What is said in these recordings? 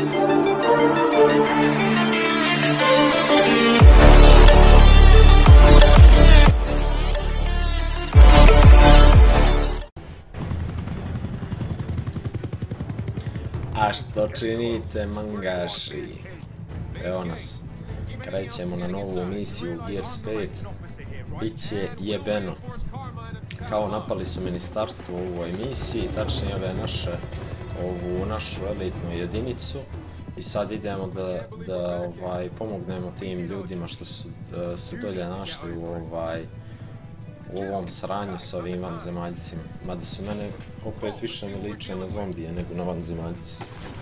A što činite, mangaši? Evo nas. Krećemo na novu emisiju Gears 5. Biće jebeno. Kao napali su ministarstvo u ovoj emisiji, tačnije ovu našu elitnu jedinicu. I sad idemo da pomognemo tim ljudima što su se dolje našli u ovom sranju sa ovim vanzemaljcima. Mada su mene opet više mi liče na zombije nego na vanzemaljci.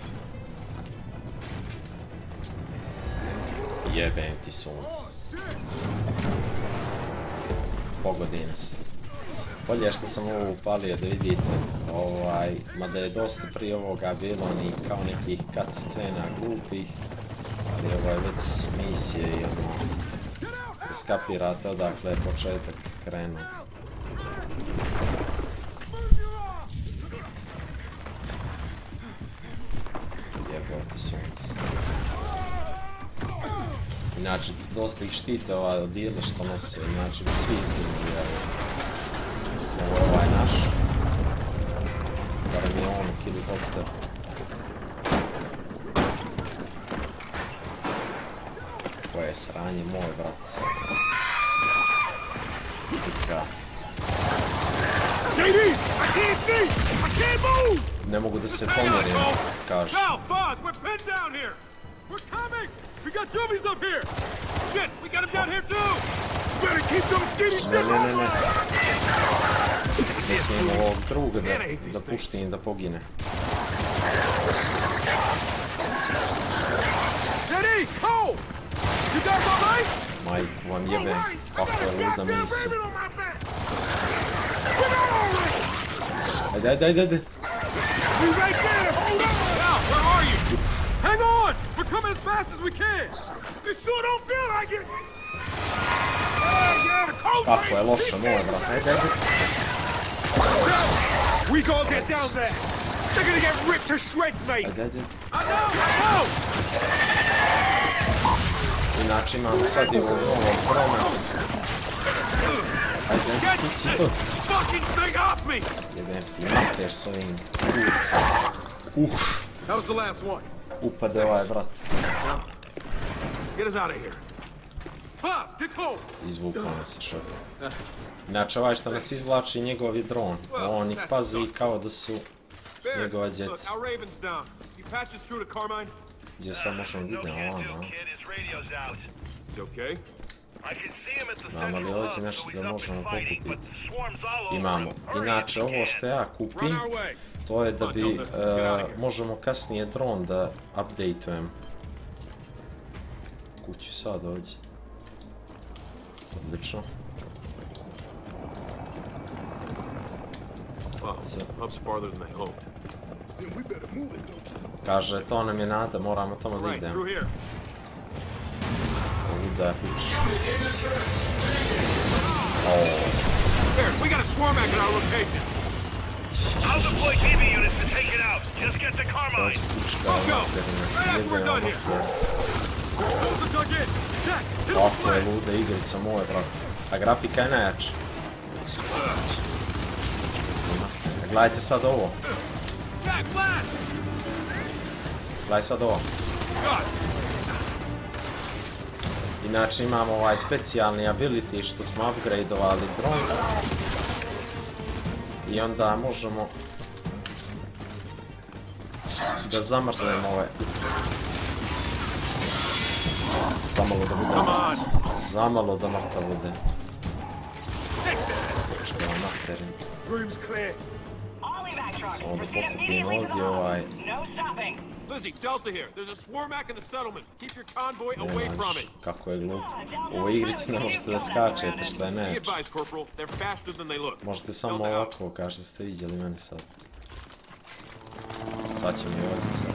Jebem ti sunce. Pogodi nas. Bolje je što sam ovo upalio da vidite, mada je dosta prije ovoga bilo kao nekih cut scena glupih, ali već misije i da skapirate odakle je početak krenuo. Jebote sunce. Inače, dosta ih štite odijela što nose, inače bi svi izgledali, ovo je ovaj naš. Barem je on helikopter. Koje je sranje moje, bratice. Pitka. Ne mogu da se pomjerim, kaže. We got zombies up here! Shit, we got them down here too! Better keep them skinny shit! Ne. Ne smijemo ovog druga da puštim da pogine. Eddie, Cole! You guys all right? Majku vam jebem, kako je luda misija. Ajde. We right there! Hold on! Now, where are you? Hang on! We're coming as fast as we can! This sure don't feel like it! Kako je loše moje, brate, ajde. We gonna get down there! They're gonna get ripped to shreds, mate! Ajde. I know! Inače imamo sad i ovog novog drona. Ajde, kuci to. Fucking thing off me! Jebem ti mater s ovim kurcem. That was the last one. Upade ovaj brat. Get us out of here. Paz, get Cole. Izvukao se šef. Inače ovaj što nas izvlači njegov je dron. On ih pazi kao da su njegova djeca. Gdje sad možemo vidjeti ovamo? Imamo li ovdje nešto da možemo pokupiti? Imamo. Inače ovo što ja kupim, to je da bi možemo kasnije dron da updateujem. Kuću sad ovdje. Odlično. Kaže, to nam je nada, moramo tamo da idemo. Luda je kuća. I'll deploy TV units to take it out. Just get the Carmine. Kako je luda igrica moja, brate. A grafika je najjača. Gledajte sad ovo. Gledaj sad ovo. Inače imamo ovaj specijalni ability što smo upgradeovali dron. I onda možemo da zamrznemo ove. Zamalo da mrtav bude. Počekaj vam naterim. Samo da pokupim ovdje ovaj. Kako je glup. U ovoj igrici ne možete da skačete što je neč. Možete samo ovako, kažete ste vidjeli mene sad. Sad će mi ovdje sad.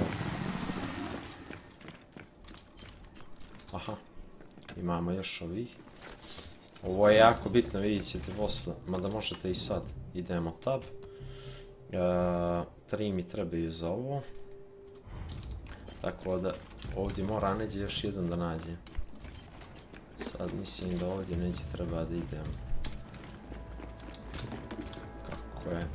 Aha. Imamo još ovih. Ovo je jako bitno, vidjet ćete posle. Mada možete i sad. Idemo tab. 3 mi trebaju za ovo. Tako da ovdje mora neđe još jedan da nađe. Sad mislim da ovdje neće treba da idem. Kako je?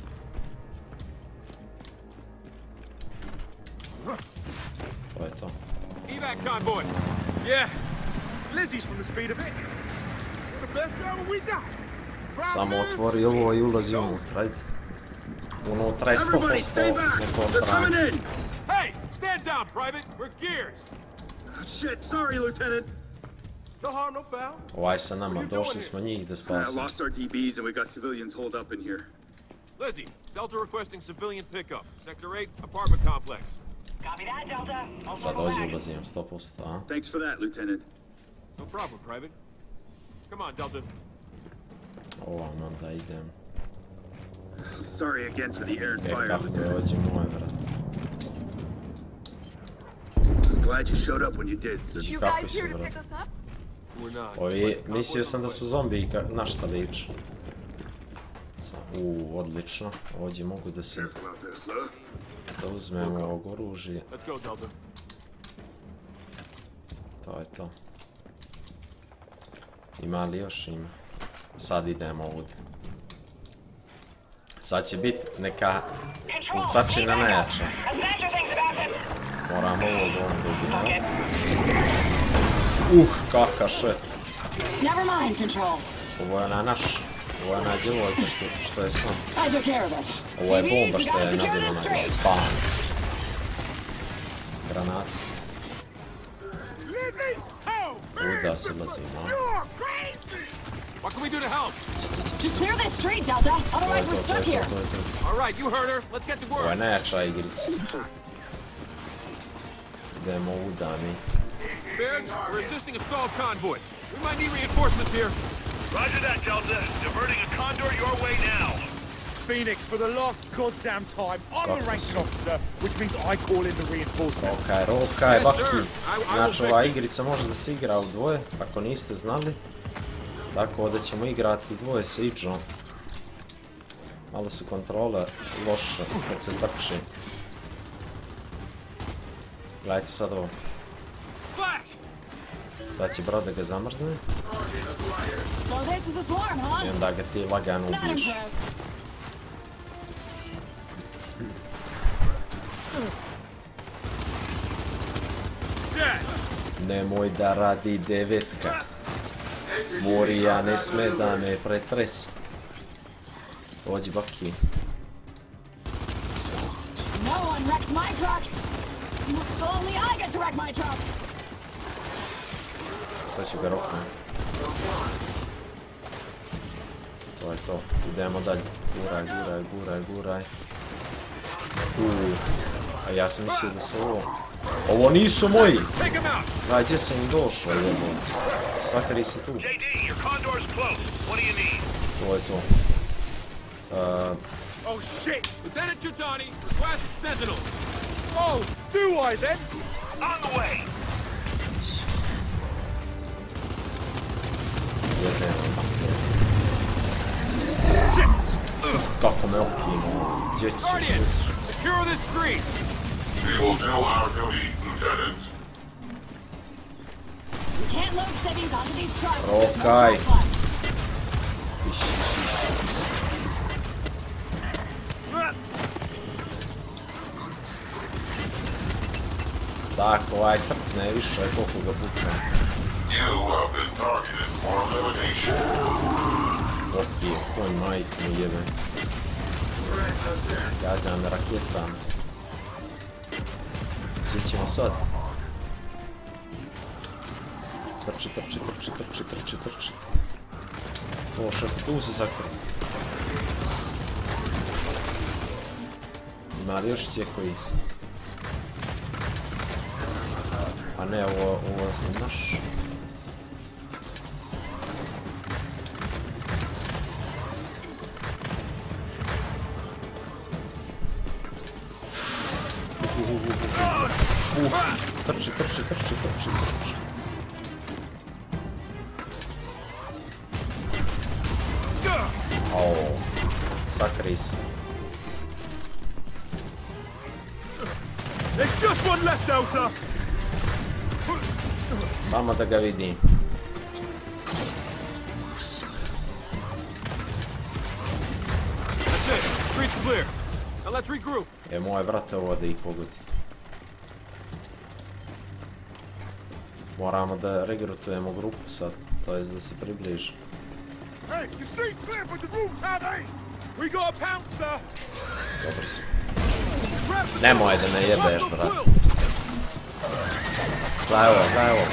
To je to. Evac convoy. Yeah. Lizzie's from the speed of it. The best driver we got. Samo otvori ovo i ulazi unutra, ajde. Unutra je 100% neko sranje. Hey, stand down, Private. We're gears. Shit, sorry, Lieutenant. No harm, no foul. Ovaj sa nama, došli smo njih da spasimo. Lost our DBs and we got civilians holed up in here. Lizzie, Delta requesting civilian pickup. Sector 8, apartment complex. Copy that, Delta. Sad ovdje ulazim 100%, a? Thanks for that, Lieutenant. No problem, Private. Come on, Delta. Ovam onda idem. Sorry again for the air and fire, Kako je Lieutenant. ovdje moj vrat. Glad you showed up when you did. Vidi kako si vrat. We're not. Ovi, mislio sam da su zombiji na šta liče. Odlično. Ovdje mogu da se... Da uzmemo ovog oružje. Let's go, Delta. To je to. Ima li još? Ima. Sad idemo ovdje. Sad će biti neka pucačina najjača. Moramo ovo dobro dobiti. Kakav šef. Ovo je naš. Ovo je ona djevojka što je s nama. Ovo je bomba što je nabila na glavu. Bam. Granat. Uda se lazimo. What can we do to help? Just clear this street, Delta. Otherwise we're stuck here. All right, you heard her. Let's get to Ovo je work. najjača igrica. Idemo uda mi. Baird, we're assisting a stalled convoy. We might need reinforcements here. Roger that, Delta. Diverting a Condor your way now. Phoenix, for the last goddamn time, I'm the ranking officer, which means I call in the reinforcements. Rokaj, Baki. Znači, ova igrica može da se igra u dvoje, ako niste znali. Tako da ćemo igrati dvoje sa Idžom. Malo su kontrole loše kad se trči. Gledajte sad ovo. Sad će brat da ga zamrzne. I onda ga ti lagano ubiješ. Nemoj da radi devetka. Morija ne sme da me pretresa. Dođi, Baki. Sad ću ga roknuti. To je to. Idemo dalje. Guraj, guraj, guraj, guraj. A ja sam mislio da su ovo... Ovo nisu moji! Daj, gdje sam im došao, jebo. Sakari se tu. JD, your Condor's close. What do you need? To je to. Oh shit! Lieutenant Chitani, request Sentinel. Oh, do I then? On the way. Kako me okinuo. Gdje ćeš? Guardian, secure this street. We will do our duty, Lieutenant. We can't load civvies onto these trucks. Rokaj. Tako, ovaj crpne više koliko ga pucam. You have been targeted for elimination. Okej, konj majk mu jebe. Gađa me raketama. Gdje ćemo sad? Trči, trči, trči, trči, trči, trči. O, šef, tu se sakra. Ima li još tijekovi? A ne, ovo je naš. Trči, trči, trči, trči, trči. Au, sakri se. There's just one left, Delta. Samo da ga vidim. That's it. Street's clear. Now let's regroup. Moje brate ovo da ih pogodi. Moramo da regrutujemo grupu sad, to jest da se približi. Hey, the street's clear, but the roof tab ain't. We got a pouncer. Dobro smo. Nemoj da me jebeš, brate. Gledaj ovo, gledaj ovo.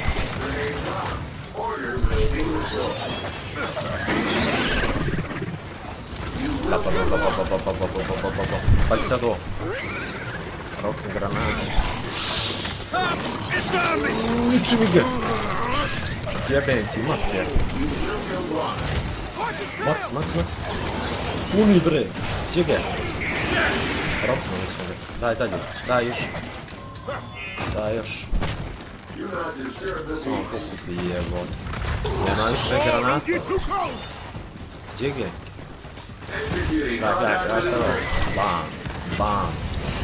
Pazi sad ovo. Rokne granate. Niči mi ga. Jebem ti, mater. Max. Uni bre. Gdje ga je? Roknuli smo ga. Daj još. Daj još. Samo pokupi jebo. Nema više granata. Gdje ga je? Daj sad ovo. Bam.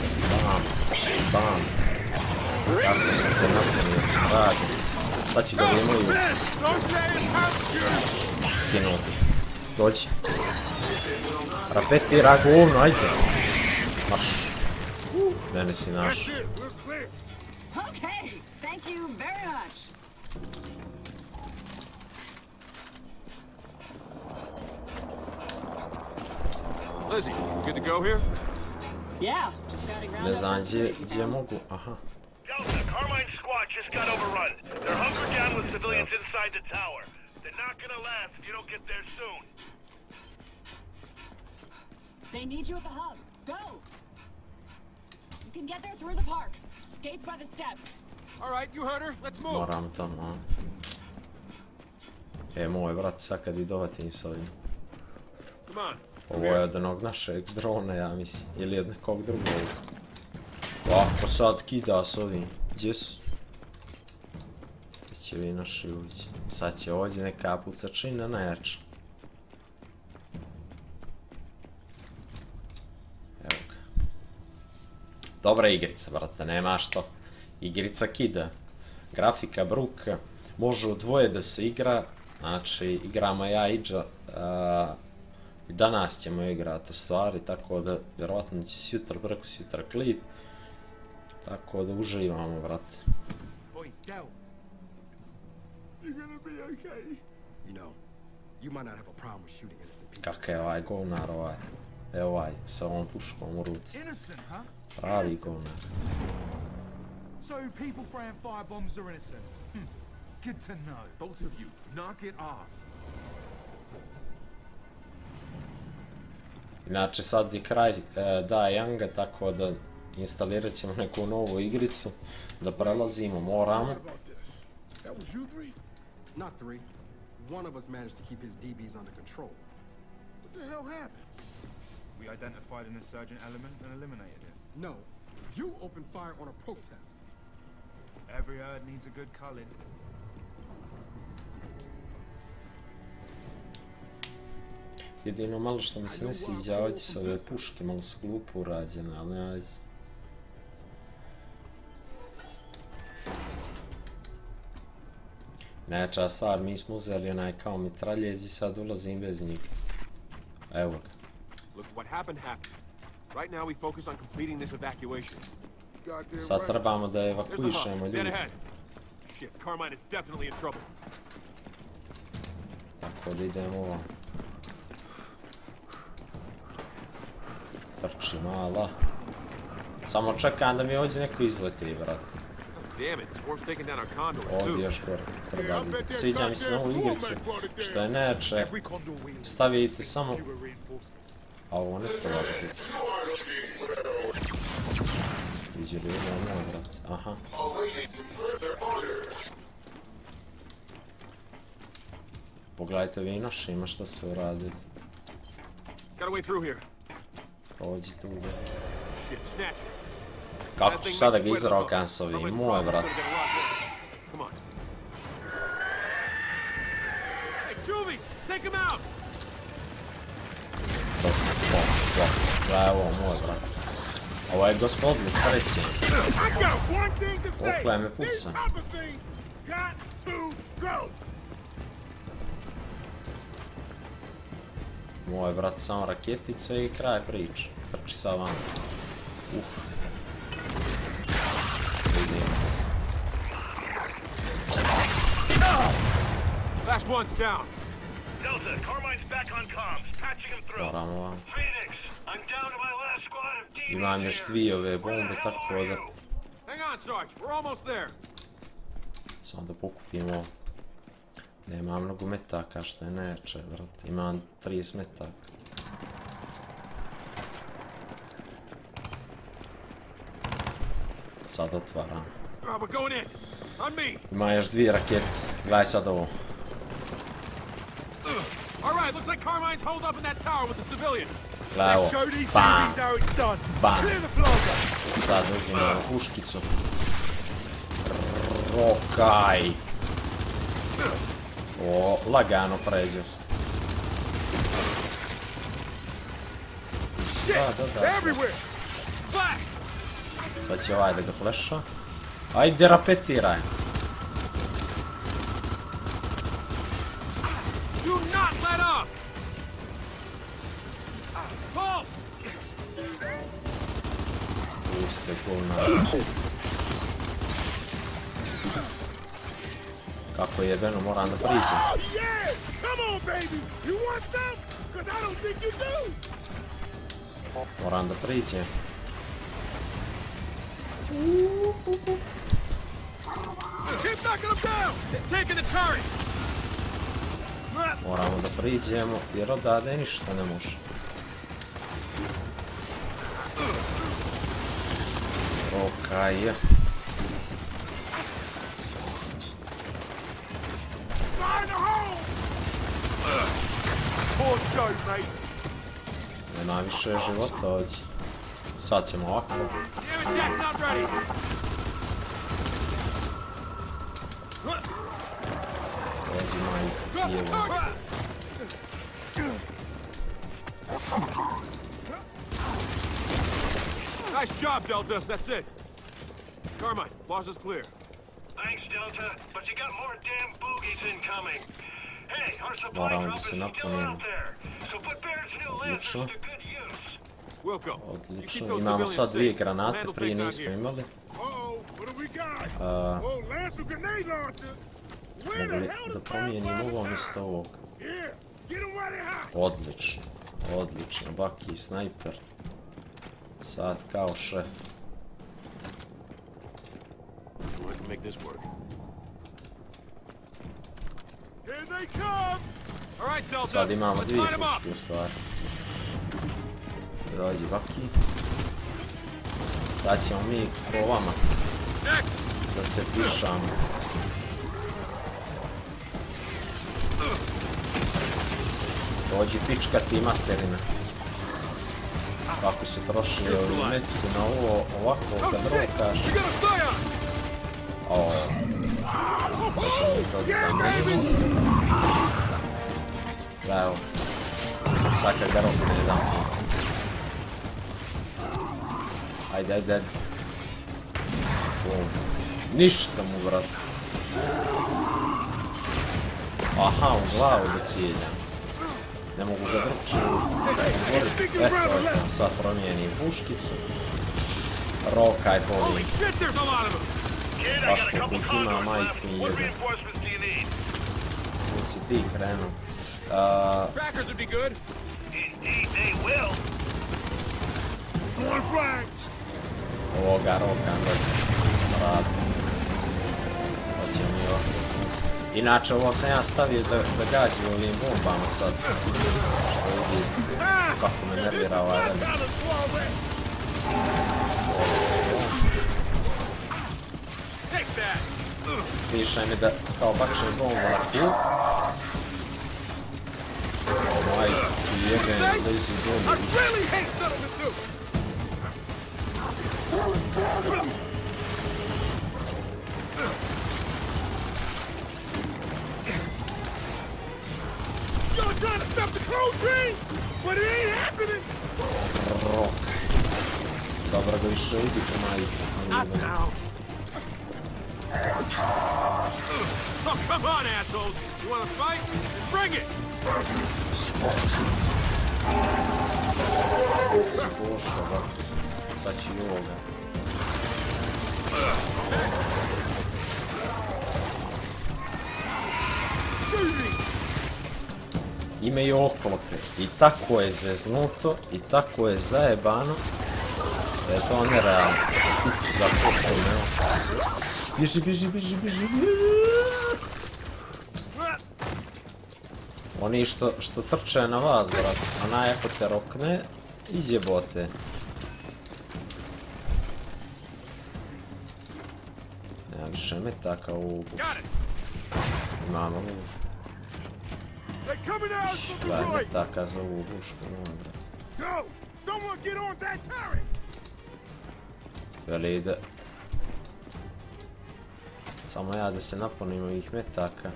Kako sam te napunio se radi. Sad će ga imaju skinuti. Dođi. Rapetira govno, ajde. Marš. Mene si naš. Okay, thank you very much. Lizzie, good to go here? Yeah, just scouting around. Ne znam gdje mogu, aha. Delta, Carmine's squad just got overrun. They're hunkered down with civilians inside the tower. They're not gonna last if you don't get there soon. They need you at the hub. Go! You can get there through the park. Gates by the steps. All right, you heard her. Let's move. Moram tamo. Moj brat sad kad idovatim s ovim. Come on. Ovo je od onog našeg drona, ja mislim. Ili od nekog drugog. Ovako sad kida s ovim. Gdje su? Gdje će vi naši uđi? Sad će ovdje neka pucačina najjača. Evo ga. Dobra igrica, brate, nema što. Igrica kida. Grafika bruka. Može u dvoje da se igra. Znači, igramo ja i Iđa. I danas ćemo igrati stvari, tako da vjerovatno će sutra, preko sutra klip. Tako da uživamo, brate. Oi, Del. You're gonna be okay. You know, you might not have a problem with shooting innocent people. Kakav je ovaj govnar ovaj. Evo ovaj, sa ovom puškom u ruci. Innocent, huh? Pravi govnar. So people throwing firebombs are innocent. Good to know. Both of you, knock it off. Inače sad je kraj Younga, tako da instalirat ćemo neku novu igricu, da prelazimo, moramo. That was you three? Not three. One of us managed to keep his DBs under control. What the hell happened? We identified an insurgent element and eliminated it. No, you opened fire on a protest. Every herd needs a good culling. Jedino malo što mi se ne sviđa ovdje su ove puške, malo su glupo urađene, ali ne veze. Najjača stvar, mi smo uzeli onaj kao mitraljez i sad ulazim bez njih. Evo ga. Look, what happened happened. Right now we focus on completing this evacuation. Sad trebamo da evakuišemo Dead ljudi. ahead. Shit, Carmine is definitely in trouble. Tako da idemo ovom. Trči mala. Samo čekam da mi ovdje neko izleti, brate. Damn it, Swarm's taking down our condors Ovdje too. još gore treba biti. Sviđa mi se na ovu igricu, što je neče. Stavite samo... A ovo ne treba biti. Iđe li ovo moj, brate. Aha. Pogledajte vi naše, ima šta se uradili. Got a way through here. Prođi tu, brate. Shit, snatch it. Kako ću sada ga izrokam s ovim, moj, brate. Come on. Hey, Juvie, take him out. Da je ovo moj, brate. Ovo je gospodnik, sreći. Okle me puca. Moj brat samo raketice i kraj priče. Trči sa vama. Vidimo se. Last one's down. Delta, Carmine's back on comms, patching him through. Moramo vam. Phoenix, I'm down to my last squad of DBs Imam još dvije ove bombe, tako da... Hang on, Sarge. We're almost there. Samo da pokupimo. Nema mnogo metaka što je neče, brat. Imam 30 metaka. Sad otvaram. We're going in. On me. Ima još dvije rakete. Gledaj sad ovo. All right, looks like Carmine's holed up in that tower with the civilians. Gledaj ovo. Bam! Bam! Sad uzimamo puškicu. Rokaj! O, lagano pređe se. Da. Sad će ovaj da ga fleša. Ajde, rapetiraj. Puste govna. Kako je jebeno, moram da priđem. Moram da priđem. Moramo da priđemo jer odade ništa ne može. Okej. Nema više života ovdje. Sad ćemo ovako. Ovdje maj lijevo. Nice job, Delta. That's it. Carmine, boss is clear. Thanks, Delta, but you got more damn boogies incoming. Hey, our supply drop is still out there, so put Baird's new lancers to good use. Odlično, imamo sad dvije granate, prije nismo imali. Mogli da promijenimo ovo mjesto ovog. Odlično, odlično, Baki snajper. Sad kao šef. Sad imamo dvije puške u stvari. Dođi Baki. Sad ćemo mi po vama da se pišamo. Dođi pička ti materina. Kako se troši medici na ovo ovako kad rokaš. Sad ćemo mi to da zamenimo. Da evo. Sad kad ga rokne dam. Ajde. Ništa mu, vrat. Aha, u glavu da cijeljam. Ne mogu ga drugčije. Eto, sad promijenim puškicu. Rokaj boli. Baš kako ima majku i jedan. Gdje si ti krenuo? Ovoga rokam da smrad. Sad ćemo mi ovako. Inače ovo sam ja stavio da gađi ovim bombama sad. Što vidi kako me nervira ovaj vreme. Pišaj mi da kao bakšem bombu na kup. Ovaj jeben da izi bombu. Y'all trying to stop the cold train, but it ain't happening. Dobro ga više idi Not now. Oh, come on, assholes! You wanna fight? Bring it! Si pošao, bak. Sad ću i ovoga. Imaju oklope. I tako je zeznuto, i tako je zajebano. Da je to nerealno. Ups, zapokao me. Bježi, bježi, bježi, bježi. Oni što trče na vas, brat. Onaj ako te rokne, izjebote. Nema više metaka u ovu bušku. Imamo ovu. Gledaj metaka za ovu bušku. Veli ide. Samo ja da se napunim ovih metaka.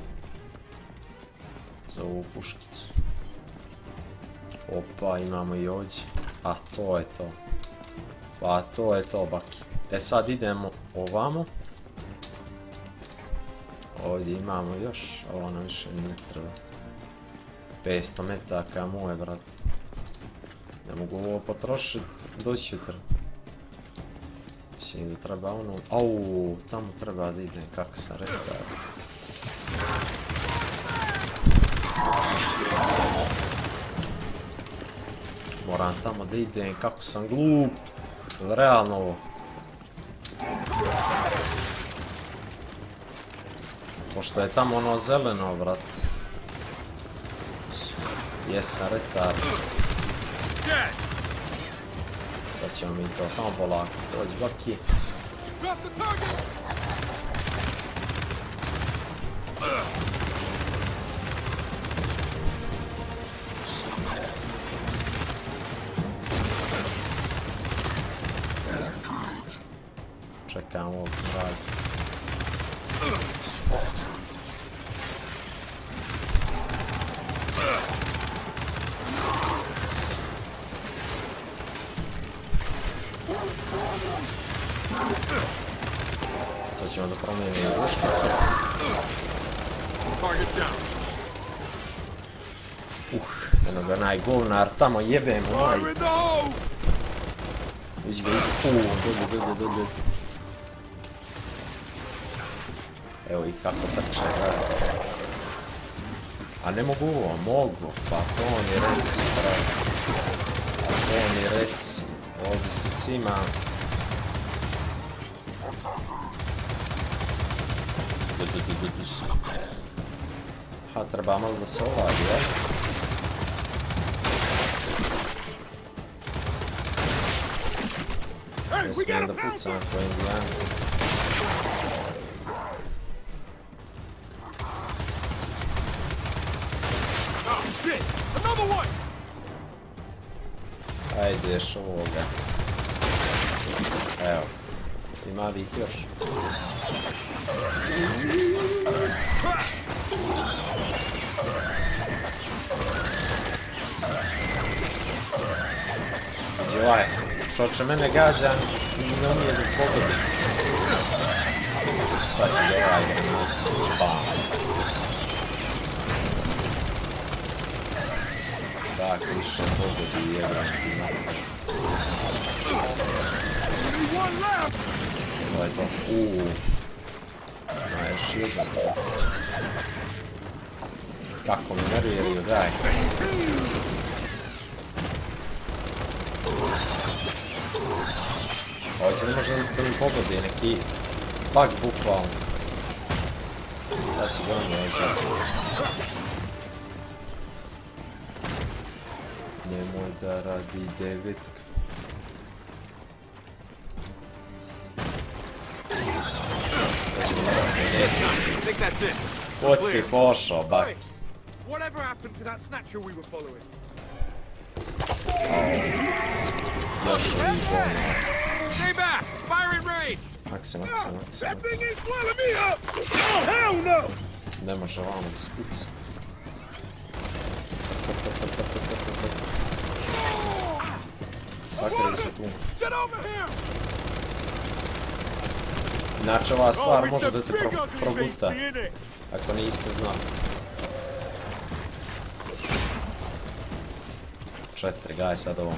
Za ovu puškicu. Opa, imamo i ovdje. A, to je to. Pa, to je to, baki. E sad idemo ovamo. Ovdje imamo još, a ovo nam više ne treba. 500 metaka, moje, brat. Ne mogu ovo potrošiti do jutra. Mislim da treba ono... Au, tamo treba da idem, kako sam rekao. Moram tamo da idem, kako sam glup. Realno ovo. Pošto je tamo ono zeleno, brat. Jesam retard. Sad ćemo mi to samo polako. Dođi, baki. Čekam ovog smradi. Sad ćemo da promijenimo buškicu. Eno ga najgovnar tamo jebem onaj. Već ga ide, dođe. Evo ih kako trče, gledaj. A ne mogu ovo, mogu. Pa to mi reci, brate. Pa to mi reci. Ovdje se cima. Ha, treba malo da se ovadi, ja? Ne smijem da pucam ko indijanac. Ajde, još ovoga. Evo. Ima li ih još? Iđe ovaj. Čoče mene gađa i ne umije da pogodi. Sad će da ovaj granat. Bam. Tak, više pogodi jedan ti napad. Ovo je to. Ma još jedan. Kako mi nerviraju, daj. Ovo će ne može da mi pogodi, neki bug bukvalno. Sad će ga ono ovdje. Nemoj da radi devetka. Kod si pošao, baki. Whatever happened to that snatcher we were following? Još ovi bonus. Stay back! Fire in range! Makse. That thing is swallowing me up! Oh, hell no! Ne može vamo da se puca. Sakri se tu. Inače ova stvar može da te proguta. Ako niste znali. 4, gaj sad ovo.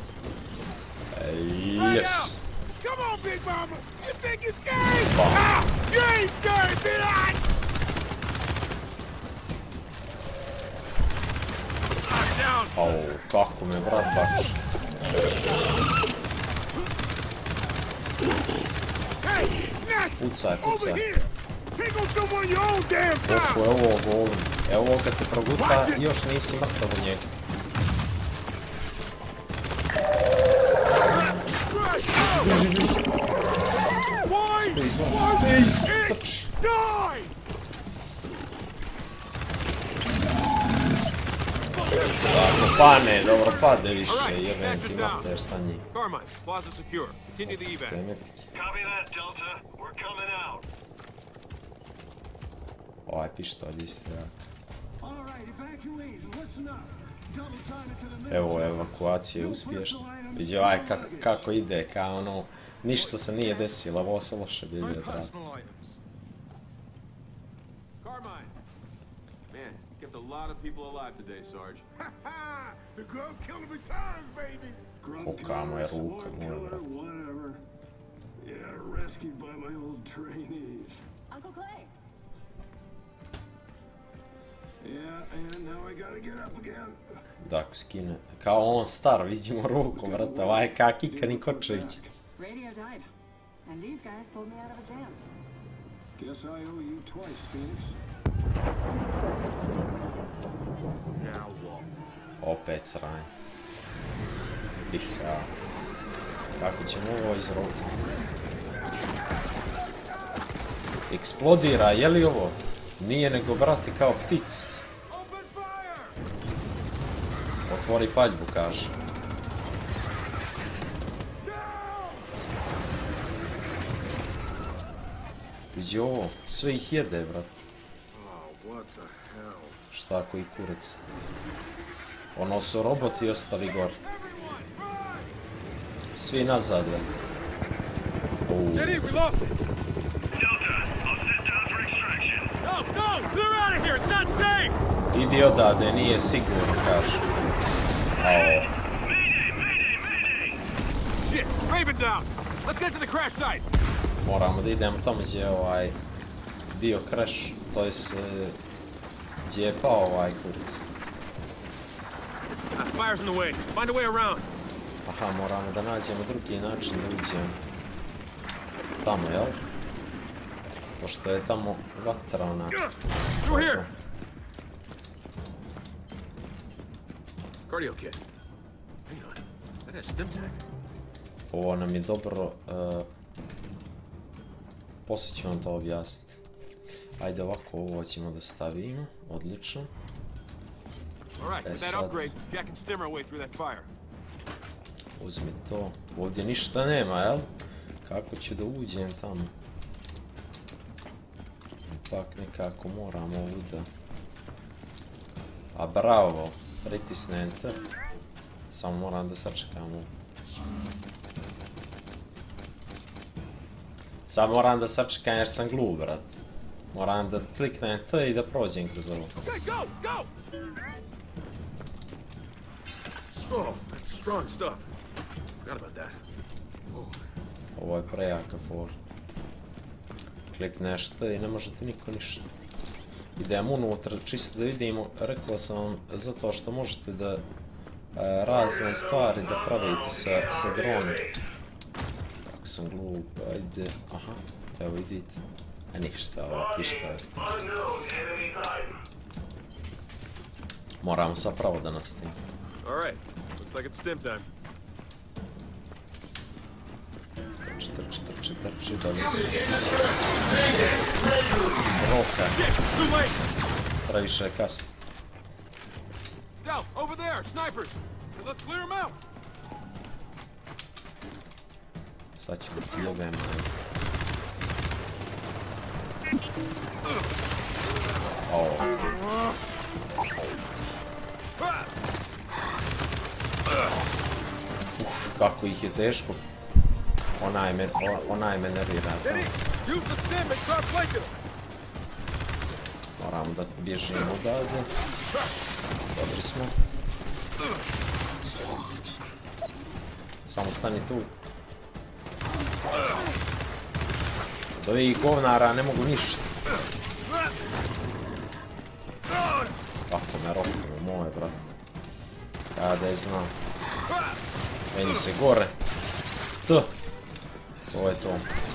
Yes. Au, kako me brat bači. Pucaj, pucaj. Oko je ovo golem. Evo ovo kad te proguta, još nisi mrtav u njega. Biži, biži. Trči. Tako, pane, dobro, pade više, jebem ti mater sa njim. Temetiki. Ovaj pištolj isto jak. Evo, evakuacija je uspješna. Vidi ovaj kako ide, kao ono, ništa se nije desilo, ovo se loše bilje odradi. Kept a lot of people alive today, Sarge. The grub killer returns, baby. Kokamo je ruka, moj brat. Whatever. Yeah, rescued by my old trainees. Uncle Clay. Yeah, and now I gotta get up again. Dako skine. Kao on star, vidimo ruku, brata. Ovaj kak Kika Nikočević. Radio died, and these guys pulled me out of a jam. Guess I owe you twice, Phoenix. Opet sranje. Ja. Kako ćemo ovo izrokati? Eksplodira, je li ovo? Nije nego, brate, kao ptic. Otvori paljbu, kaže. Vidi ovo, sve ih jede, brate. Šta koji kurac? Ono su roboti ostali gor. Svi nazad, veli. Idi odade, nije sigurno, kaže. Moramo da idemo tamo gdje je ovaj bio crash, to je gdje je pao ovaj kurac. Aha, moramo da nađemo drugi način da uđemo tamo, jel? Pošto je tamo vatra ona. Ovo nam je dobro, poslije ću vam to objasniti. Ajde ovako, ovo ćemo da stavimo, odlično. Sad, uzmi to, ovdje ništa nema, jel? Kako ću da uđem tamo? Ipak nekako moram ovu da... A bravo, pritisne enter. Samo moram da sačekam ovu. Sad moram da sačekam jer sam glup, brat. Moram da kliknem T i da prođem kroz ovo. Ovo je prejaka for. Klikneš T i ne može ti niko ništa. Idemo unutra, čisto da vidimo, rekao sam vam, zato što možete da razne stvari da pravite sa dronom. Kako sam glup, ajde, aha, evo vidite. A ništa, ovo pišta. Moramo sad pravo da nastavimo. Trči, da li se... Roka. Previše je kasno. Sad ću da ti jebem. kako ih je teško. Onaj me nervira. Moramo da bježimo odavde. Dobri smo. Samo stani tu. Od ovih govnara ne mogu ništa. Kako me roknu, moje brat. Kada je znam. Meni se gore. To je to.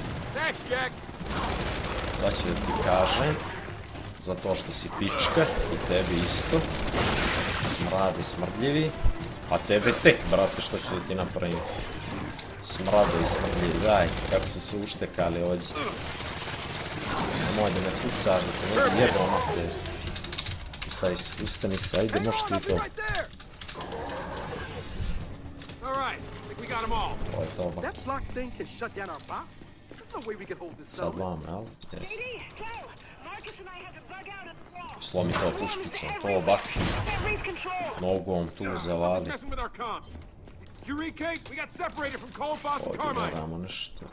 Sad ću da ti kažem. Zato što si pička i tebi isto. Smradi smrdljivi. A tebe tek, brate, što ću da ti napravim. Smrado i smrdljivi, daj, kako su se uštekali ovdje. Nemoj da me pucaš, da te ne bi jebao mater. Ustani se, ajde, možeš ti to. Ovo je to, bak. Sad vam, jel? Jes. Slomi to puškicom, to bak. Nogom tu zavadi. Ovdje moramo nešto.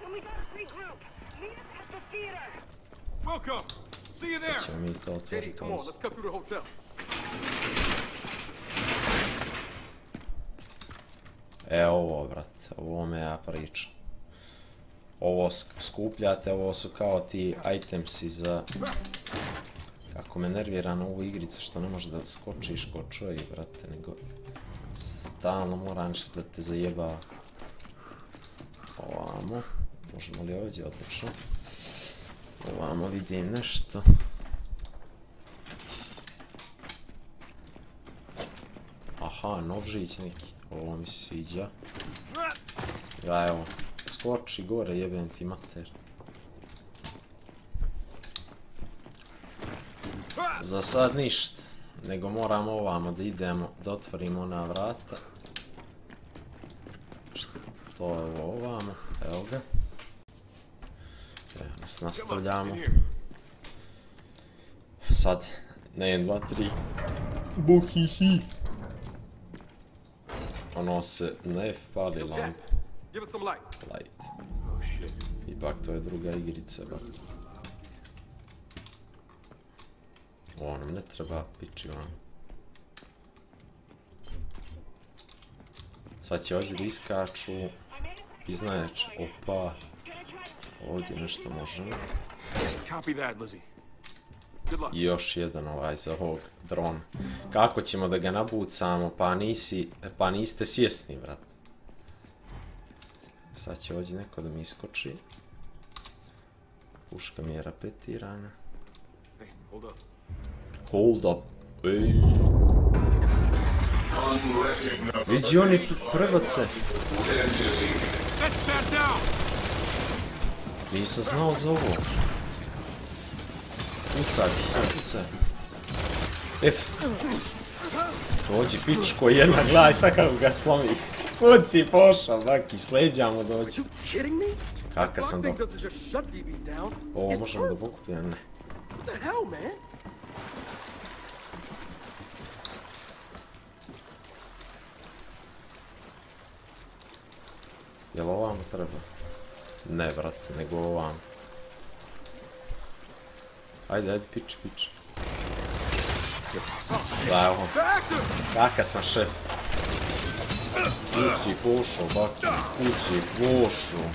Sad ćemo mi to otvoriti ovdje. Ovo, brate, ovo me ja pričam. Ovo skupljate, ovo su kao ti itemsi za... Kako me nervira na ovu igricu što ne može da skočiš ko čovjek, brate, nego... Stalno mora nešto da te zajeba. Ovamo. Možemo li ovdje? Odlično. Ovamo vidim nešto. Aha, nožić neki. Ovo mi se sviđa. Ja, evo. Skoči gore, jebem ti mater. Za sad ništa. Nego moramo ovamo da idemo, da otvorimo ona vrata. To je ovamo, evo ga. Evo nas nastavljamo. Sad, na 1, 2, 3. Buhihi. Ono se na F pali lampu. Light. Ipak to je druga igrica, ba. Ovo nam ne treba, piči vam. Sad će ovdje da iskaču i znaječ, opa, ovdje nešto možemo. I još jedan ovaj za ovog drona. Kako ćemo da ga nabucamo, pa niste svjesni, vrat. Sad će ovdje neko da mi iskoči. Puška mi je rapetirana. Hold up. Ej. Vidi oni prebace. Nisam znao za ovo. Pucaj. F. Dođi pičko jedna, gledaj sad kako ga slomi. Kud si pošao, baki, s leđa mu dođi. Kaka sam dobro. Ovo možemo da pokupimo, ne. Jel ovamo treba? Ne, brate, nego ovamo. Ajde, pič. Evo. Kaka sam šef. Kud si pošao, baki, kud si pošao.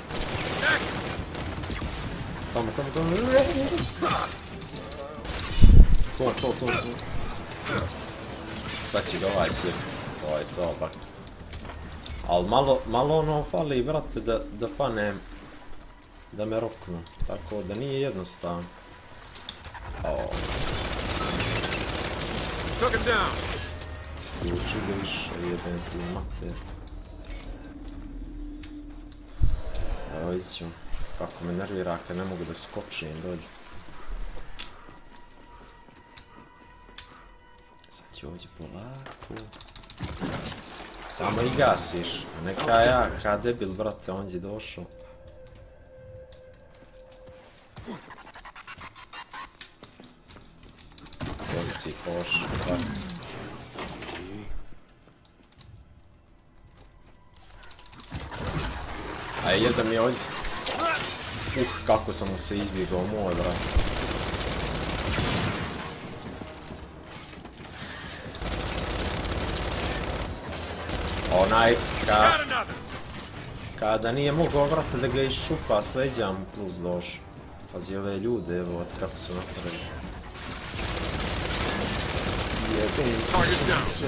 Tamo. To. Sad će ga ovaj sjeti. To je to, baki. Ali malo ono fali, brate, da panem, da me roknu, tako da nije jednostavno. Isključi ga više, jedan ti mater. Evo vidit ćemo, kako me nervira kad ne mogu da skočim dođu. Sad ću ovdje polako. Samo i gasiš, neka ja, ka debil, brate, on je došao. Koji si pošao, brate. A jedan mi ovdje... kako sam mu se izbjegao, moj brat. Onaj, kada nije mogao, vrati, da ga iščupa s leđa mu plus došao. Pazi ove ljude, evo, kako su napravili. Jebim, se...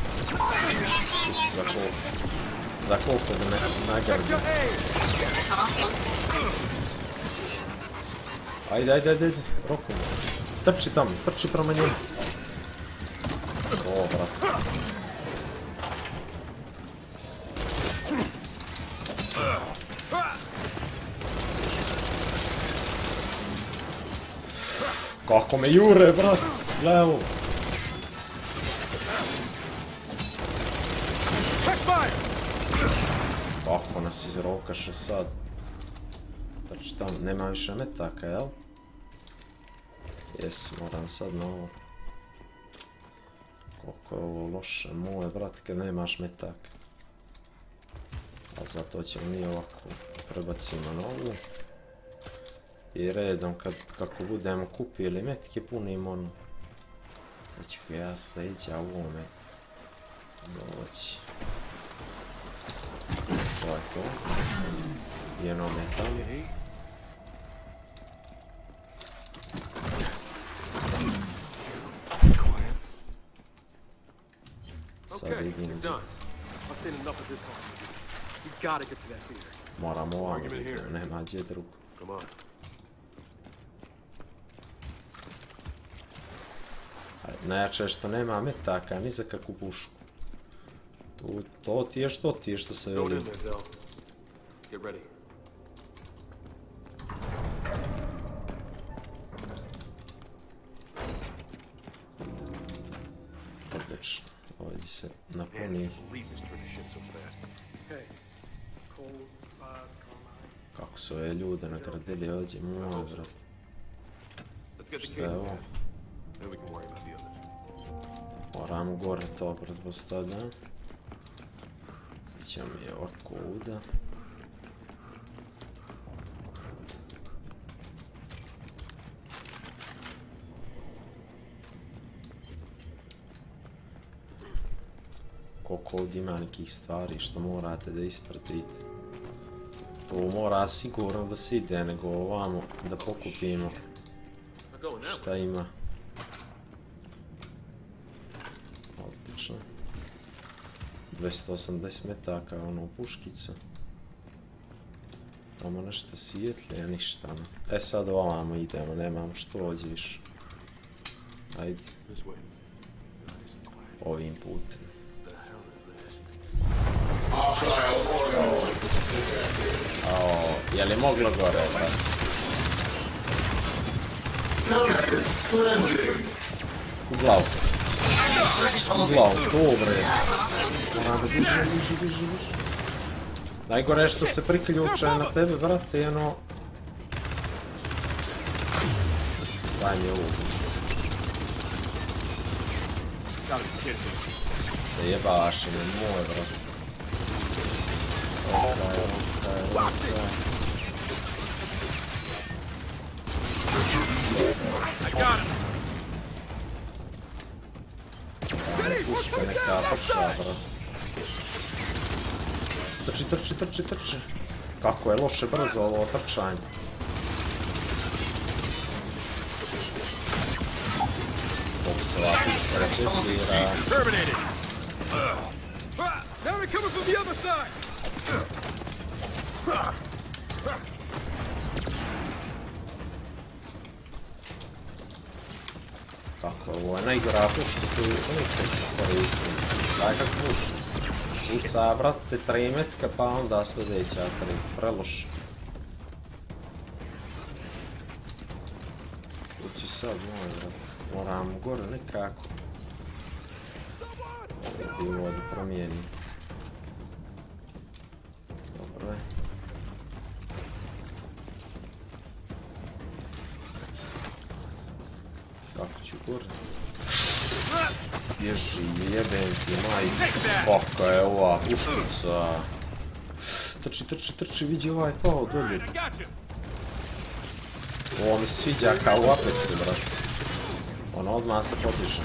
Za koliko da ne nagradim. Ajde, rokom. Trči tamo, trči prema njemu. O, brat. Kako me jure, brat. Gledaj ovo. Kako nas izrokaše sad. Znači tam nema više metaka, jel? Jes, moram sad na ovo. Koliko je ovo loše, moje brat, kad nemaš metaka. A zato ćemo mi ovako prebacimo na ovu. I redom, kako budemo kupili metke, punimo ono. Sad ću ja s leđa u ovome doći. To je to. Jedno metam. Sad vidim. Moramo ovamo biti, nema gdje drugo. Najjače je što nema metaka, ni za kakvu pušku. To ti je što se veli. Odlično, ovdje se napuni. Kako su ove ljude nagradili ovdje, moj brat. Šta je ovo? Moramo gore to pretpostavljam. Sad ćemo mi ovako ovdje. Koliko ovdje ima nekih stvari što morate da ispratite. To mora sigurno da se ide, nego ovamo da pokupimo šta ima. Odlično. 280 metaka, ono u puškicu. Tamo nešto svijetlje, a ništa. E sad ovamo idemo, nemamo što ovdje više. Ajde. Ovim putem. Je li moglo gore, brat? U glavu. U glavu, dobre. Biže. Najgore je što se priključe na tebe, brate, jedno... Daj mi ovu dušu. Se jebaš i me moj, brate. Okay. Puška neka trča, brat. Trči. Kako je loše brzo ovo trčanje. Kako se ova puška repetira. Kako, ovo je najgora puška koju sam nikad koristim. Daj kak puška. Uca, brate, 3 metka pa onda sljedeća 3. Preloš. Ući sad moj, brate. Moram gore nekako. Ovo da promijenim. Dobro je. Kako ću gore? Bježi, jebem ti majku. Kako je ova puškica. trči, vidi ovaj pao dolje. Ovo mi se sviđa kao u Apexu, brat. Ono odmah se potiže.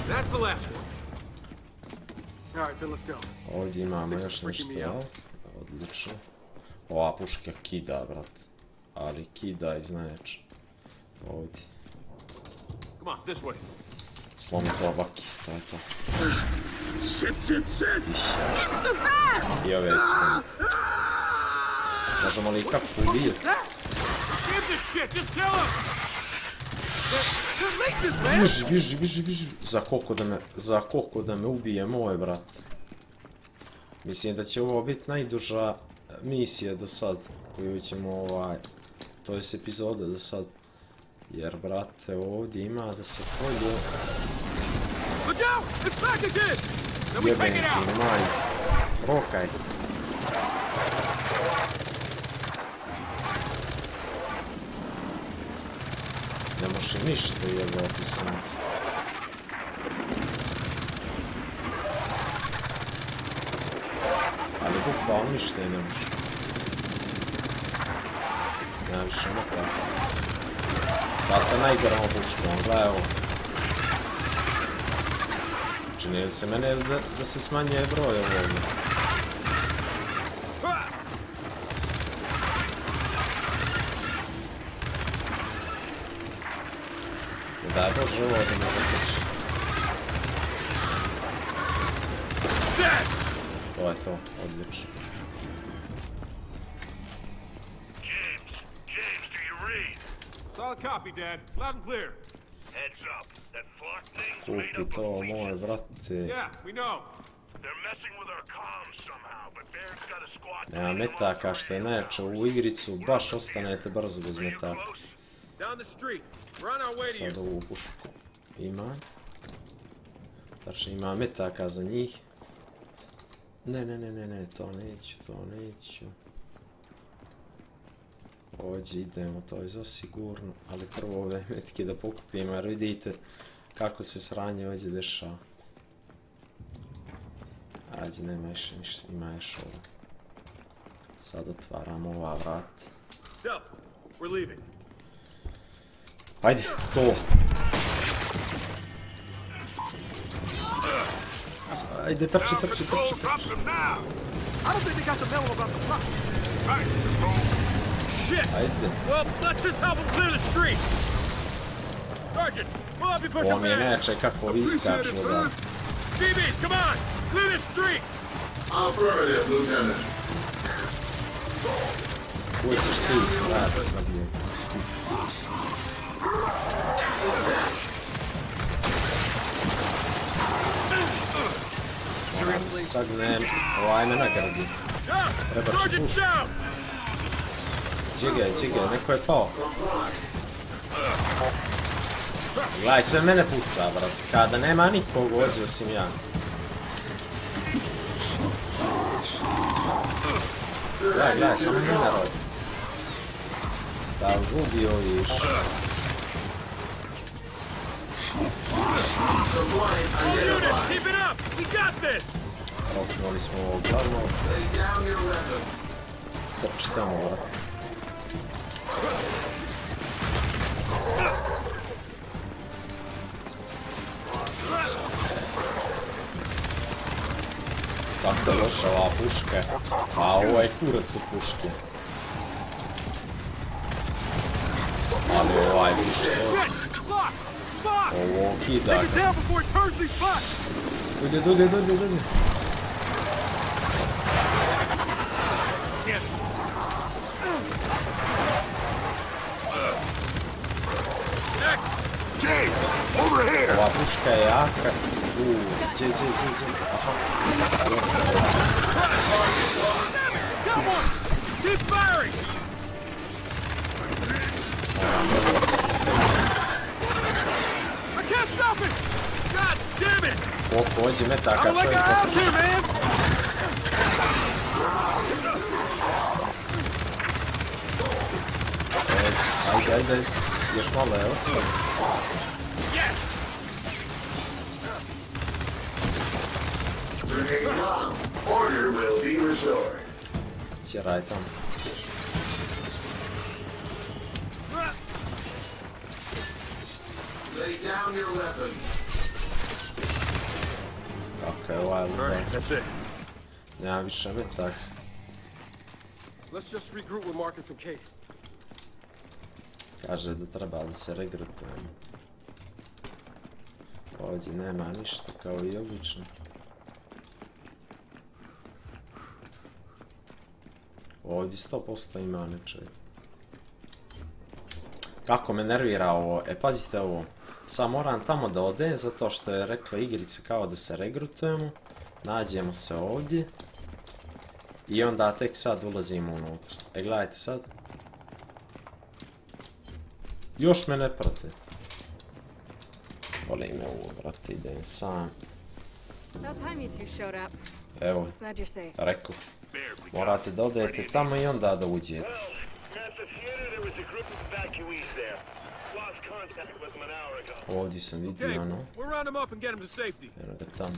Ovdje imamo još nešto, jel? Odlično. Ova puška kida, brat. Ali kida i znaječ. Ovdje. Slomi to baki, to je to. Išća. I ove ćemo. Možemo li i kako ubijeti? Biži. Za koliko da me ubije moj brat. Mislim da će ovo biti najduža misija do sad. Koju ćemo to je epizode do sad. Jer brate ovdje ima da se kolje. Jebem ti maj. Rokaj. Ne može ništa jebati sunce. Ali bukvalno ništa i ne može. Nema više moka. Sad se najgoramo puškom, gledaj ovo. Čini li se mene da se smanjuje broj ovdje? Daj Bože ovo da me zaključi. To je to, odlično. Kupi to, moj brate. Nema metaka što je najjače u igricu, baš ostanete brzo bez metaka. Sad ovu pušku ima. Tačno ima metaka za njih. Ne, to neću. Ovdje idemo, to je zasigurno, ali prvo ove metke da pokupimo jer vidite kako se sranje ovdje dešava. Ajde, nema više ništa, ima još ovo. Sad otvaramo ova vrata. Ajde, to! Ajde, trči! Ajde. Ovo mi je neče kako ovi iskaču da... Uvijek ćeš ti svrati smrljiv. Moram se sagnem, ovaj me nagradi. Prebači pušku. Čigaj, neko je pao. Gledaj, sve mene puca, brat. Kada nema nikog ovdje osim ja. Gledaj, samo mene rodi. Da ubio viš. Roknuli smo ovo glavno. Trči tamo, brat. Kako je loša ova puška? A ovo je kurac u puške. Ali ovaj puška... Ovo kida ga. Dulje. Ova puška je jaka. Gdje. Aha. Koliko ovdje metaka čovjek pokuša. Ajde. Još malo je ostalo. Tjeraj tamo. Kako je ovaj ludak? Nema više metak. Let's just regroup with Marcus and Kate. Kaže da treba da se regrutujemo. Ovdje nema ništa kao i obično. Ovdje 100% ima nečeg. Kako me nervira ovo, pazite ovo. Sad moram tamo da odem zato što je rekla igrica kao da se regrutujemo. Nađemo se ovdje. I onda tek sad ulazimo unutra. Gledajte sad. Još me ne prate. Voli me ovo, brate, idem sam. Evo, rekao. Morate da odete tamo i onda da uđete. Ovdje sam vidio ono. Eno ga tamo.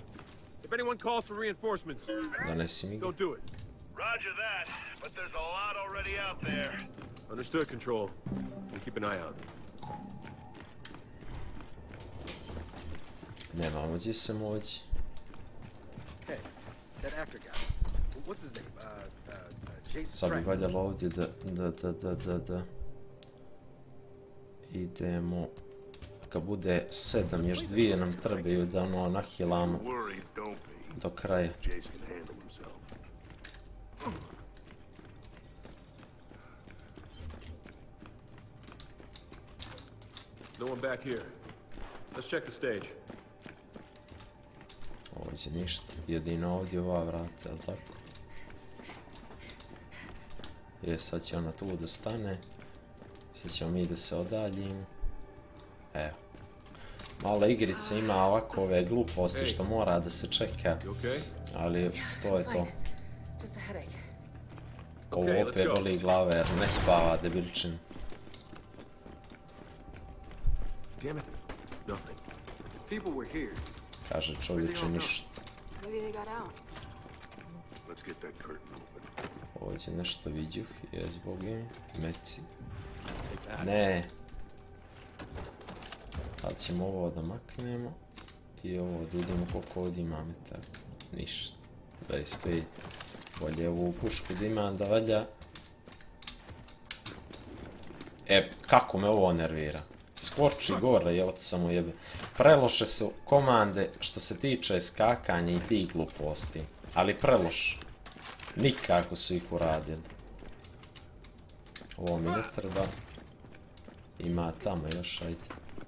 Donesi mi ga. Roger that, but there's a lot already out there. Understood, Control. We'll keep an eye out. Nemamo gdje se moći. Hey, that actor guy. What's his name? Jason Sad bi valjalo ovdje da idemo. Kad bude 7, još 2 nam trebaju da ono nahilamo do kraja. No one back here. Let's check the stage. Ovdje ništa, jedino ovdje ova vrata, jel tako? Sad će ona tu da stane. Sad ćemo mi da se odaljimo. Evo. Malo igrice ima ovako ove gluposti što mora da se čeka. Ali to je to. Ovo opet boli glave jer ne spava debilčin. Kaže čovječe ništa. Ovdje nešto viđuh, jes bogi, meci. Ne. Sad ćemo ovo da maknemo. I ovo da idemo koliko ovdje imamo tako. Ništa. 25. Bolje ovu pušku da imam da valja. Kako me ovo nervira. Skoči gore, evo ti samo jebe. Preloše su komande što se tiče skakanja i tih gluposti. Ali preloše. Nikako su ih uradili. Ovo mi ne treba. Ima tamo još, ajde.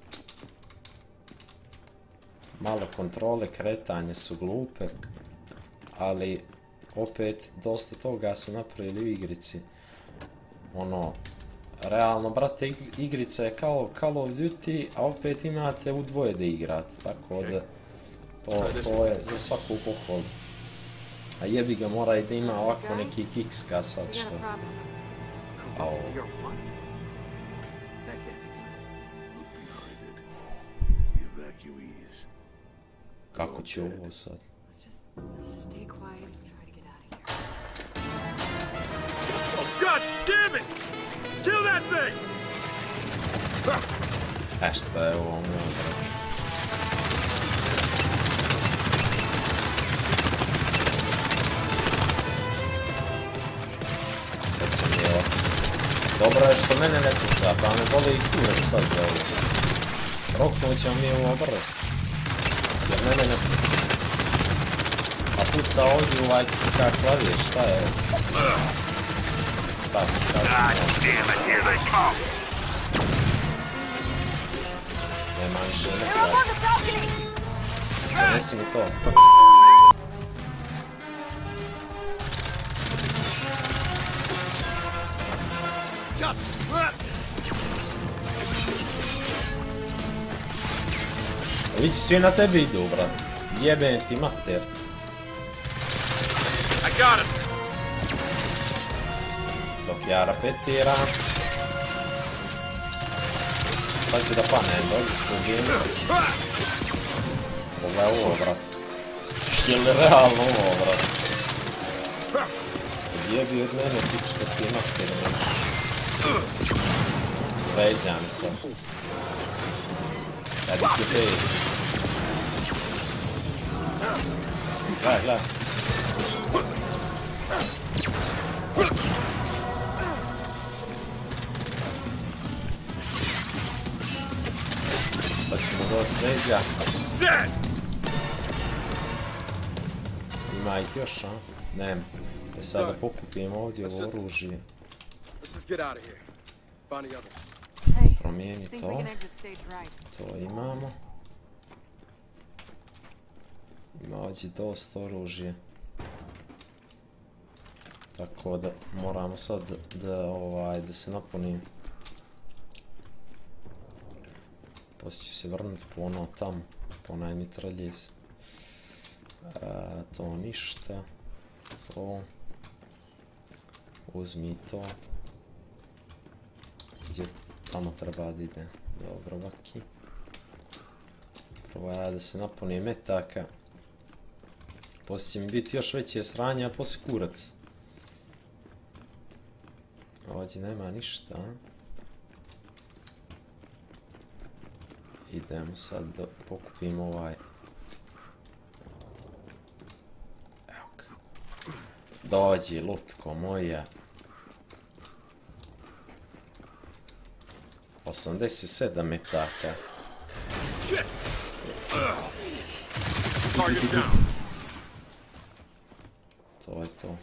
Malo kontrole, kretanje su glupe. Ali opet dosta toga su napravili u igrici. Ono, realno, brate, igrica je kao Call of Duty, a opet imate u dvoje da igrate. Tako da, to je za svaku pohvalu. A jebi ga, mora i da ima ovako neki kikska sad što. A ovo. Kako će ovo sad? God damn it! Kill that thing! Šta je ovo moj? Dobro je što mene ne puca, pa me boli i kurac sad za ovo. Roknut ćemo mi u obraz. Jer mene ne puca. A puca ovdje u ovaj klavir, šta je ovo? Sad. Nema više nekada. Donesi mi to. Vići, svi na tebi idu, brat. Jebem ti mater. Dok ja repetiram. Sad će da panem, dobro, čugim. Pogledaj ovo, brat. Je li realno ovo, brat? Jebi od mene pička ti mater. Sveđa mi se. Radi ti base. Gledaj, gledaj. Sad ćemo doći sveđa. Ima ih još, a? Nema. Sada pokupimo ovdje ovo oružje. Promijeni to. To imamo. Ima ovdje dosta oružje. Tako da moramo sad da se napunim. Poslije ću se vrnuti po ono tam, po onaj mitraljez. To ništa. To. Uzmi to. Gdje tamo treba da ide. Dobro, vaki. Prvo ja da se napunim metaka. Poslije će mi biti još veće sranje, a poslije kurac. Ovdje nema ništa. Idemo sad da pokupimo ovaj. Evo ga. Dođi, lutko moja. 87 metaka. To je to.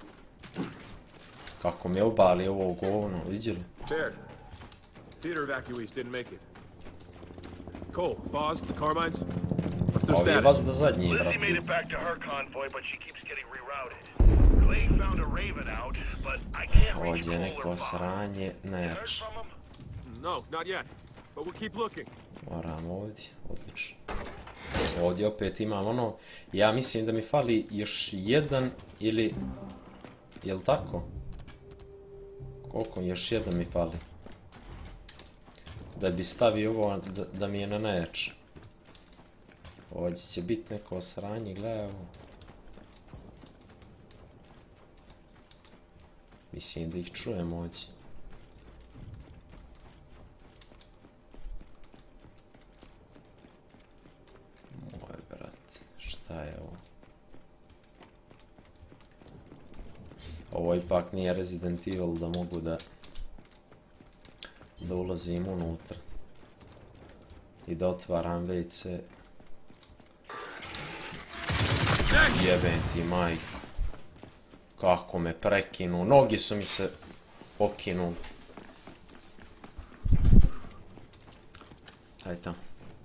Kako mi je obali ovo govno, vidjeli? Baird, theater evacuees didn't make it. Cole, Foz, the Carmines, what's their status? Vas da zadnji, brate. Lizzie made it back to her convoy, but she keeps getting rerouted. Clay found a Raven out, but I can't reach Ovdje je neko sranje najjače. No, not yet, but we'll keep looking. Moram ovdje, odlično. Ovdje opet imam ono, ja mislim da mi fali još jedan ili, jel tako? Koliko još jedan mi fali? Da bi stavio ovo da mi je na najjače. Ovdje će biti neko sranje, gledaj ovo. Mislim da ih čujem ovdje. Moj brat, šta je ovo? Ovo ipak nije Resident Evil da mogu da ulazim unutra i da otvaram WC. Jebem ti majku. Kako me prekinu, noge su mi se pokinuli. Hajde tamo.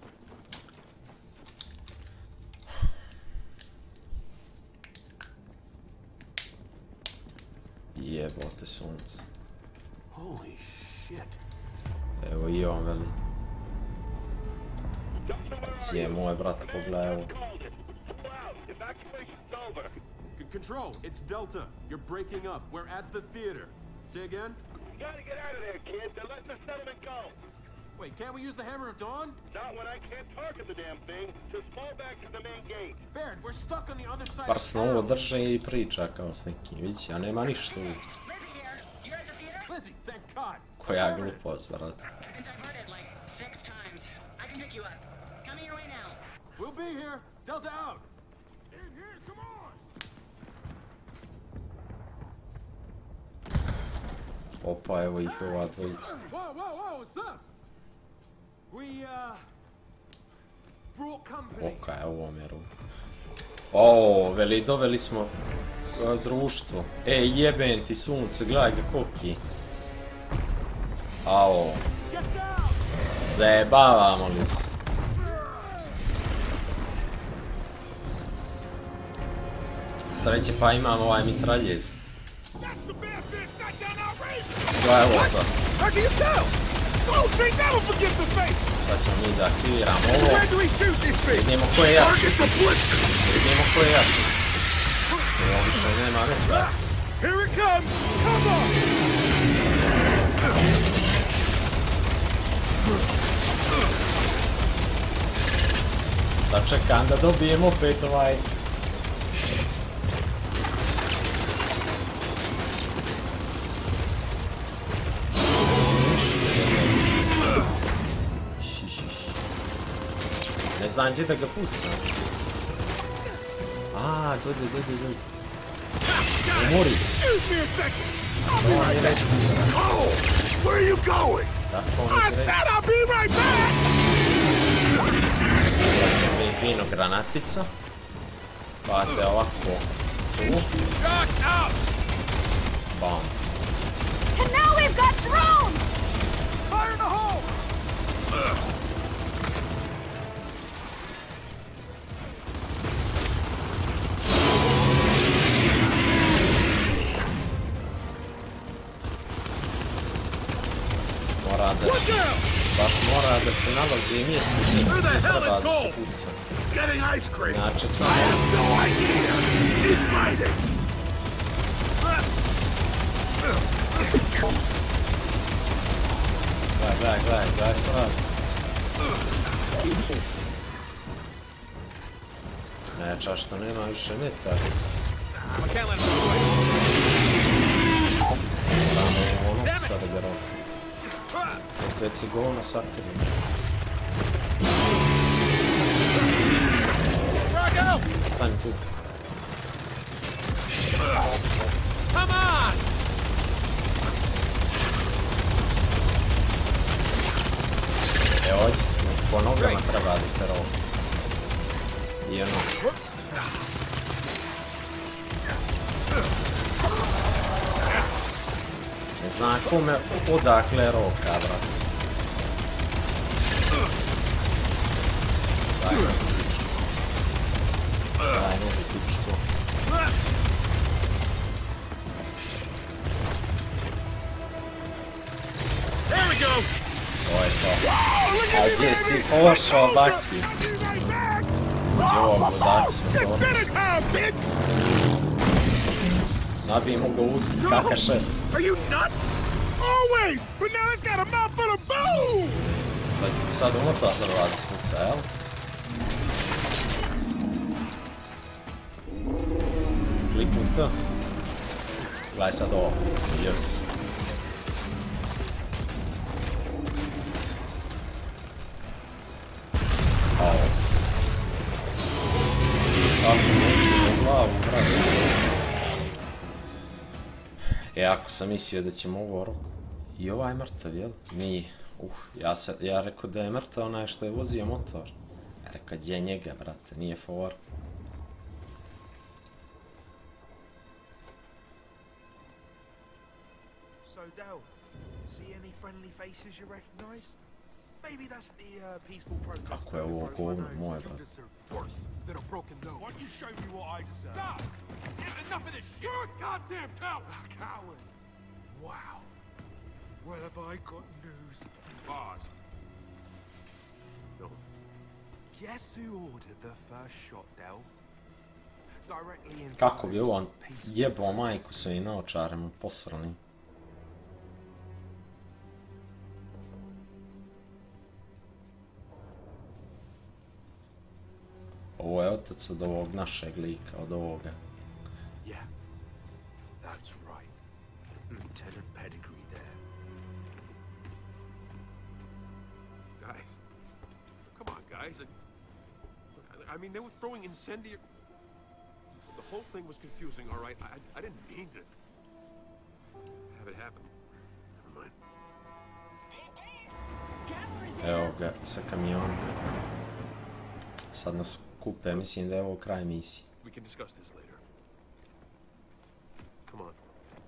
Jebote sunce. Holy shit. Evo i on veli. Cije moj brat pogledaj ovo. Control, it's Delta. You're breaking up. We're at the theater. Say again? You gotta get out of there, kid. They're letting the settlement go. Wait, can't we use the Hammer of Dawn? Not when I can't target the damn thing. Just fall back to the main gate. Baird, we're stuck on the other side. Parsno ovo drže i priča kao s nekim, vidići, a nema ništa uvijek. Lizzie, thank God. Koja glupost, brat. We'll be here. Delta out. In here, come on! Opa, evo ih ova dvojica. Whoa, it's us! We, brought company. Oka je ovo mjeru. O, veli, doveli smo društvo. Ej, jebem ti sunce, gledaj ga koki. Ao. Zajebavamo li se? Sreće pa imam ovaj mitraljez. Gledaj ovo sad. Sad ćemo mi da aktiviramo ovo. Vidimo ko je jači. Vidimo ko je jači. Ovo više nema neka. Sad čekam da dobijem opet ovaj. znam gdje da ga pucam. Aaa, gledaj. Umorić. Ovo mi reći. Where are you going? Tako mi reći. I said I'll be right back! Ja ćem mi fino granatica. Pa te ovako. Tu. Bam. And now we've got drones! Fire in the hole! Baš mora da se nalazi mjesto gdje treba da se puca. Inače sam... Gledaj, spravi. Neča što nema više metar. Moramo ono sada ga roka. Opet si govno sakrivo. Stani tu. Evo ovdje smo, po nogama treba da se roka. I ono. Ne znam kome odakle roka, brat. Daj novi pičko. To je to. A gdje si pošao, Baki? Gdje ovo budak smo dobili? Nabijemo ga usti, kaka šef. Are you nuts? Always! But now it's got a mouthful of boo! Sad unutra radi smuca, jel? Kliknuj to. Gledaj sad ovo. Yes. Ovo. Kako u glavu, brate. Ako sam mislio da ćemo ovo... I ovaj mrtav, jel? Nije. Ja rekao da je mrtav onaj što je vozio motor. Ja rekao, gdje je njega, brate, nije for. So, Dal, see any friendly faces you recognize? Maybe that's the peaceful protest. Kako je ovo govno moje, brate. Why don't you show me what I deserve? Stop! Enough of this shit! You're a goddamn coward! Coward! Wow. Well, have I got news for Bart? Don't. Guess who ordered the first shot, Del? Directly into... Kako bi ovo jebao majku svojim naočarima posrani. Ovo je otac od ovog našeg lika, od ovoga. Yeah, that's right. Lieutenant Pedigree there. Guys. Come on, guys. I mean, they were throwing incendiary... The whole thing was confusing, all right? I didn't mean to have it happen. Never mind. Evo ga, sa kamionom. Sad nas kupe, mislim da je ovo kraj misije. We can discuss this later. Come on.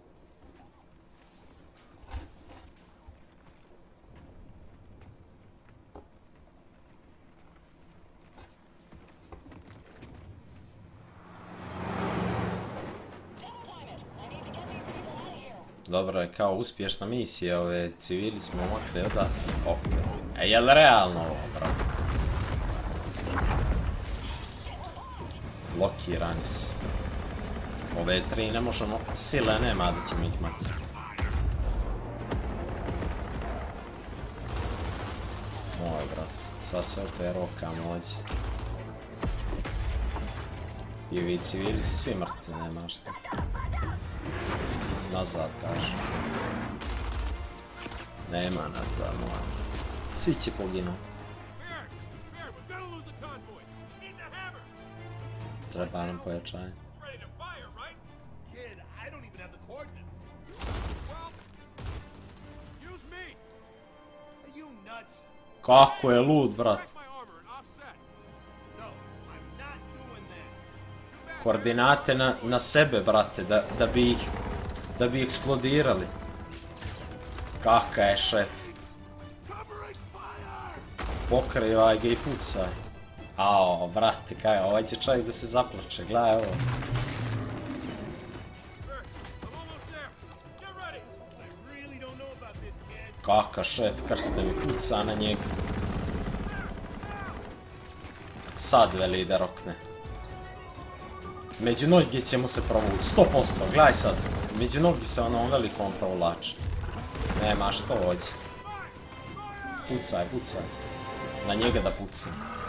Dobro je, kao uspješna misija, ove civili smo makli oda... jel realno ovo, bro? Blokirani su. Ove tri ne možemo, sile nema da ćemo ih maći. Moj, brat, sad se opet roka mođe. I ovi civili su svi mrtvi, nema šta. Nazad, kaže. Nema nazad, moj. Svi će poginu. treba nam pojačanje. Kako je lud, brat. Koordinate na sebe, brate, da bi eksplodirali. Kaka je šef. Pokrivaj ga i pucaj. Ao, brate, kaj, ovaj će čovjek da se zaplače, gledaj ovo. Kaka šef krste mi puca na njega. Sad veli da rokne. Među noge će mu se provući, 100%, gledaj sad. Među noge se onom velikom provlači. Nema što hoće. Pucaj, pucaj. Na njega da pucam.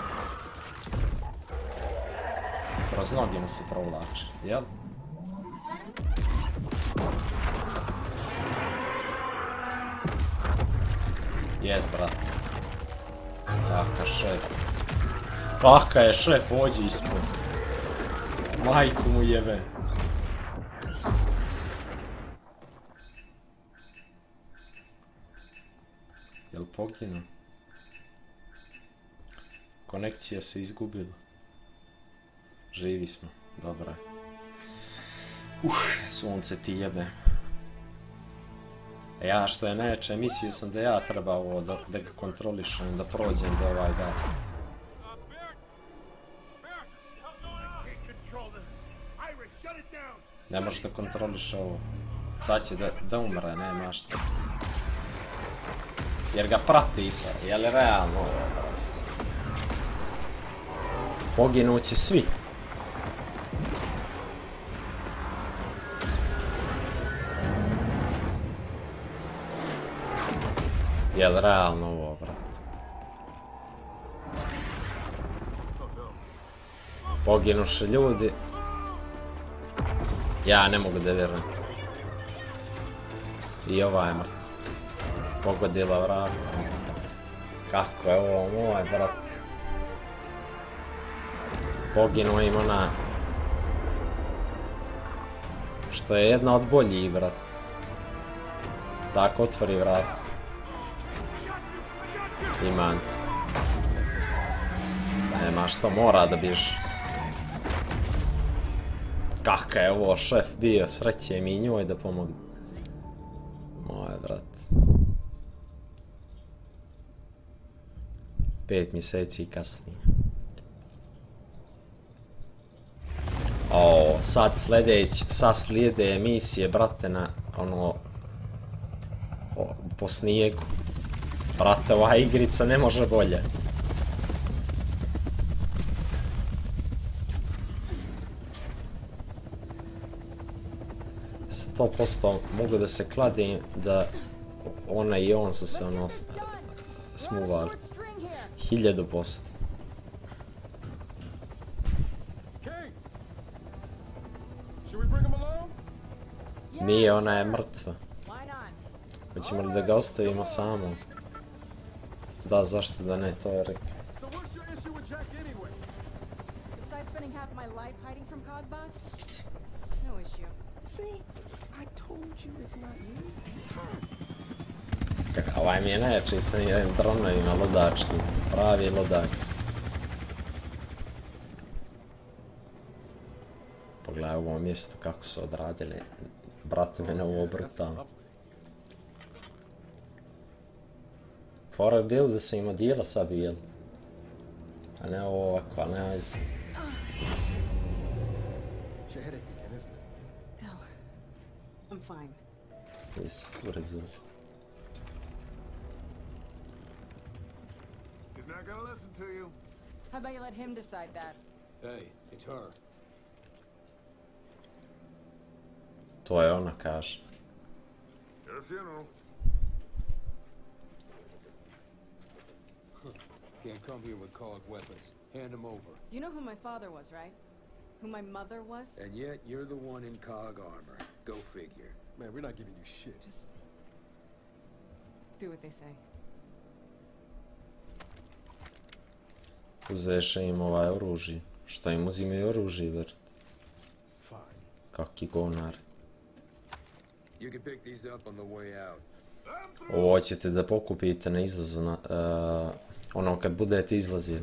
Kroz noge mu se provlači, jel? Jes, brate. Kaka šef. Kaka je šef, ođi ispod. Majku mu jebe. Jel poginu? Konekcija se izgubila. Živi smo, dobro je. Sunce ti jebe. Ja što je neče, mislio sam da ja treba ovo da ga kontrolišem, da prođem do ovaj gaz. Ne možeš da kontroliš ovo. Sad će da umre, nema što. Jer ga prati sad, je li realno ovo, brat? Poginuće svi. Je li realno ovo, brat? Poginuše ljudi. Ja ne mogu da vjerujem. I ova je mrtva. Pogodila vrata. Kako je ovo moj, brat? Poginuo im ona. Što je jedna od boljih, brat. Tako otvori vrat. Imant. Nema što, mora da biš. Kaka je ovo šef bio, sreće mi i njoj da pomogne. Moje, brat. 5 mjeseci kasnije. O, sad slijede emisije, brate, na ono... po snijegu. Brate, ova igrica ne može bolje. 100% mogu da se kladim da ona i on su se ono smuvali. 1000%. Nije, ona je mrtva. Hoćemo li da ga ostavimo samog? Da, zašto da ne, to je rekao. Ovaj mi je najjači sa jednim dronovima ludački. Pravi ludak. Pogledaj ovo mjesto kako su odradili. Brate, mene ovo brutalno. Fora je bilo da su im odijela sad bijeli. A ne ovo ovako, a ne ajz. I'm fine. Yes, what is it? He's not gonna listen to you. How about you let him decide that? Hey, it's her. To je ona kaže. Yes, you know. Can't come here with COG weapons. Hand them over. You know who my father was, right? Who my mother was? And yet, you're the one in COG armor. Go figure. Man, we're not giving you shit. Just do what they say. Uzeše im ovaj oružje. Što im uzimaju oružje, vrt? Kaki gonar. Ovo ćete da pokupite na izlazu na... ono kad budete izlazili.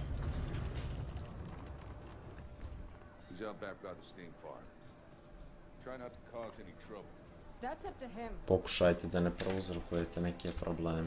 Pokušajte da ne prouzrokujete neke probleme.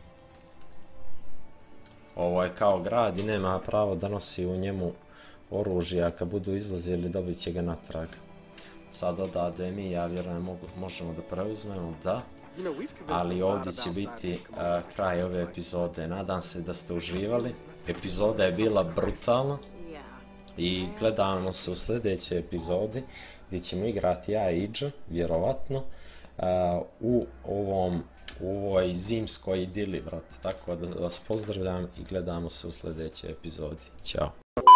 Ovo je kao grad i nema pravo da nosi u njemu oružje, a kad budu izlazili dobit će ga natrag. Sad odade mi, ja vjerujem možemo da preuzmemo, da. Ali ovdje će biti kraj ove epizode. Nadam se da ste uživali. Epizoda je bila brutalna. I gledamo se u sljedećoj epizodi gdje ćemo igrati ja i Iđa, vjerovatno, u ovoj zimskoj idili, brate. Tako da vas pozdravljam i gledamo se u sljedećoj epizodi. Ćao.